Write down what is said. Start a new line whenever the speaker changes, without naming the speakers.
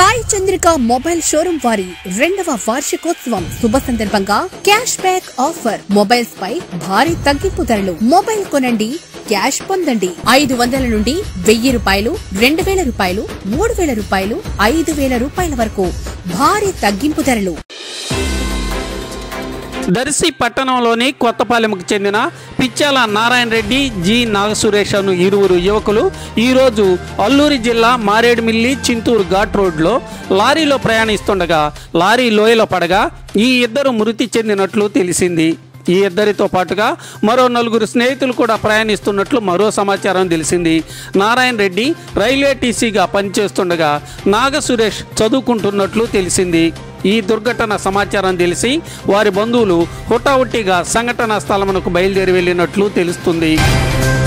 Sai Chandrika mobile showroom వారి 2వ వార్షికోత్సవం శుభ సందర్భంగా క్యాష్ బ్యాక్ ఆఫర్ మొబైల్స్ పై భారీ తగ్గింపు ధరలు. మొబైల్ కొనండి, క్యాష్ పొందండి. 500 నుండి 1000 రూపాయలు, 2000 రూపాయలు, 3000 రూపాయలు, 5000 రూపాయల వరకు భారీ తగ్గింపు ధరలు.
దర్శి పట్టణంలోని కొత్తపాలెంకు చెందిన పిచ్చాల నారాయణ రెడ్డి, జి నాగసురేష్ అను ఇరువురు యువకులు ఈరోజు అల్లూరి జిల్లా మారేడుమిల్లి చింతూరు ఘాట్ రోడ్లో లారీలో ప్రయాణిస్తుండగా లారీ లోయలో పడగా ఈ ఇద్దరు మృతి చెందినట్లు తెలిసింది. ఈ ఇద్దరితో పాటుగా మరో 4 స్నేహితులు కూడా ప్రయాణిస్తున్నట్లు మరో సమాచారం తెలిసింది. నారాయణ రెడ్డి రైల్వే టీసీగా పనిచేస్తుండగా నాగసురేష్ చదువుకుంటున్నట్లు తెలిసింది. ఈ దుర్ఘటన సమాచారం తెలిసి వారి బంధువులు హుటాహుటిగా సంఘటనా స్థలమునకు బయలుదేరి వెళ్ళినట్లు తెలుస్తుంది.